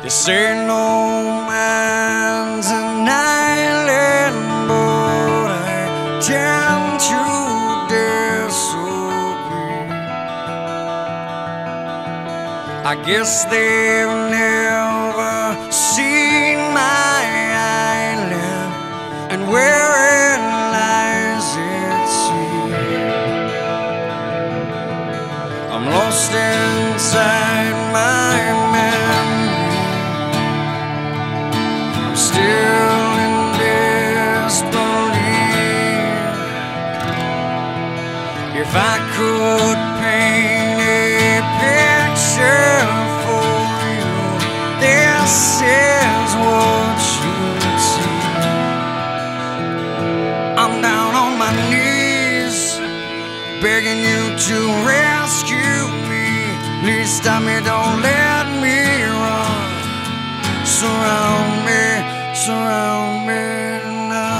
This ain't no man's an island, but I tend to disagree. I guess they've never seen my island and where it lies at sea. I'm lost inside my memory. I'm still in disbelief. If I could paint a picture for you, this is what you'd see. I'm down on my knees, begging you to rescue me. Please stop me, don't let me run. Surround me now.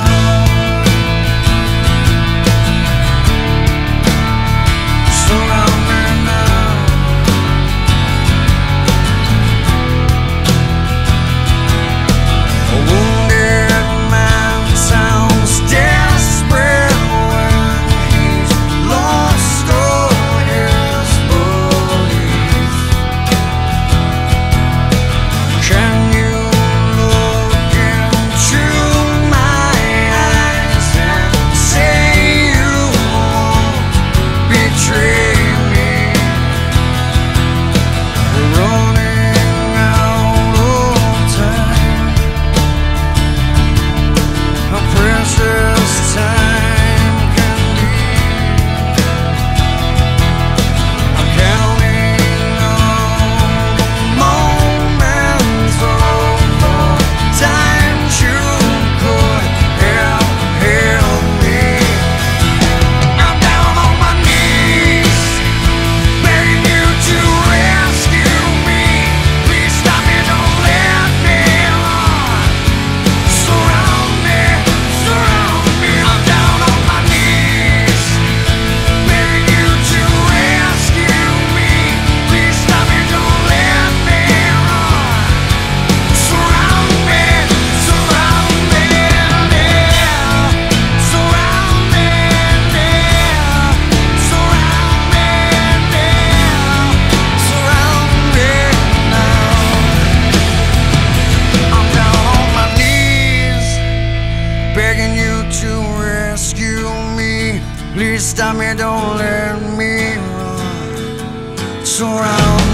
Surround me now. A wounded man sounds desperate when he's lost all his belief. Can you look into my eyes and say you won't betray me? We're running out of time, how precious time can be. I'm counting on the moments of the times you could help me. I'm down on my knees, begging you to rescue me. Please stop me, don't let me run. Surround me. I'm down on my knees, begging you to rescue me. Please stop me, don't let me run. Surround me now. Surround me now. Surround me now. I'm down on my knees, begging you to rescue me. Please stop me, don't let me run. Surround